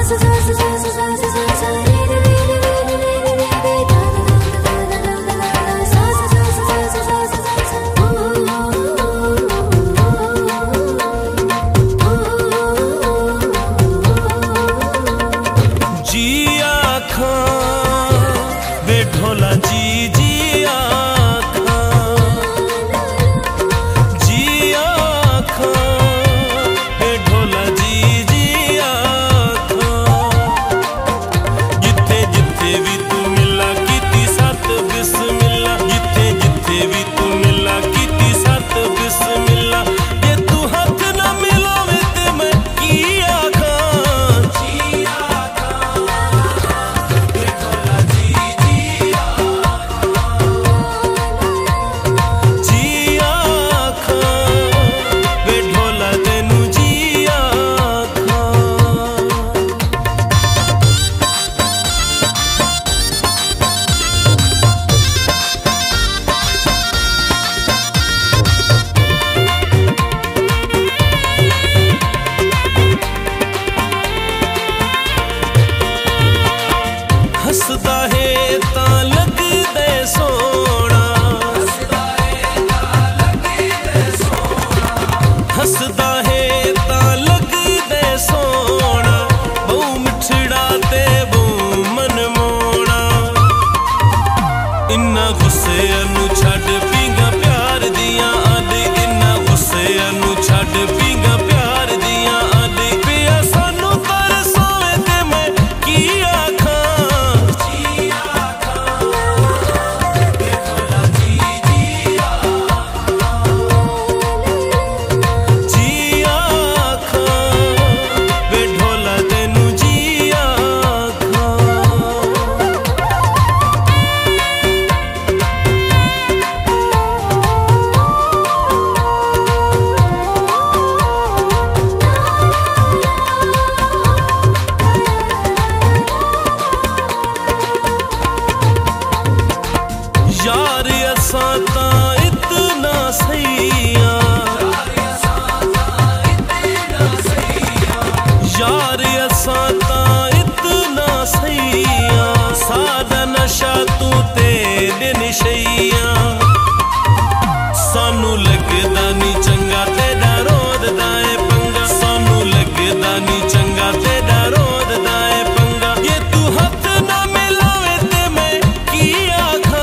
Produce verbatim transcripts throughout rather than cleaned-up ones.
हसदा है तां लगदे सोना, हसदा है तां लगदे सोना, बहु मिठड़ा ते बहु मनमोना। इन्ना गुस्से अनु छड्ड पींगा प्यार दियां अद, इन्ना गुस्से अनु छड्ड पींगा प्यार दियां अद। पिया सानू तरसावे ते मैं की आखां, यार असां तां इतना सैया, यार असां तां इतना सैया, सादा नशा तू ते दिन शैया। सानू लगदा नी चंगा तेरा रोददा ऐ पंगा, सानू लगदा नी चंगा तेरा रोददा ऐ पंगा। ये तू हथ ना मिलावे ते मैं की आखां,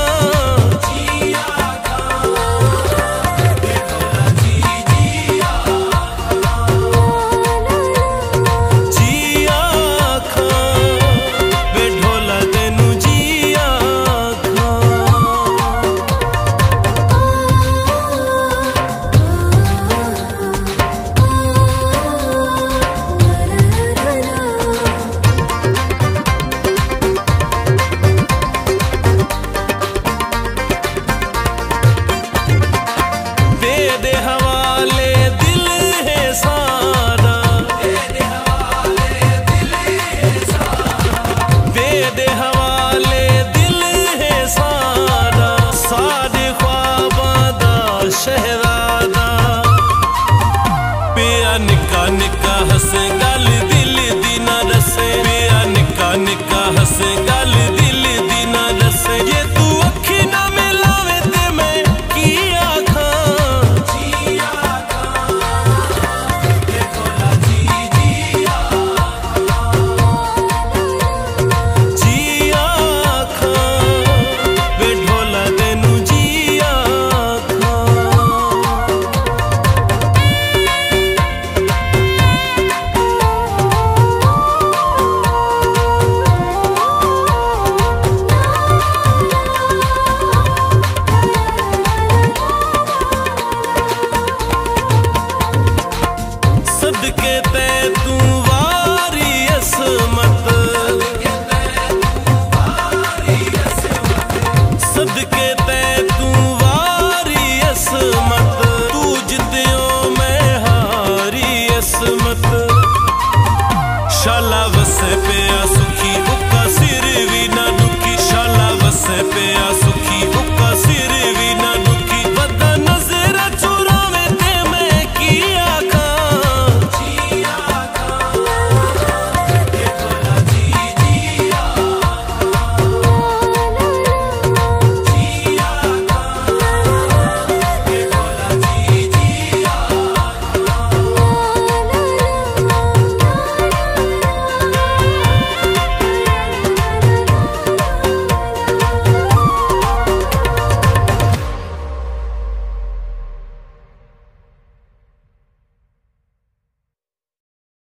दे हवाले दिल है सारा, दे दे हवाले दिल है सारा, सारे ख्वाबां दा शहजादा। पिया निक्का निक्का हसे गल दिल दी ना दसे, पिया निक्का निक्का हसे गल दिल दी ना दसे। ये तू अखी ना मिलावे ते मैं की आखां, सदके ते तू वारी असमत, सदके ते तू वारी असमत। तू जित्यो मैं हारी असमत, शाला वसे पे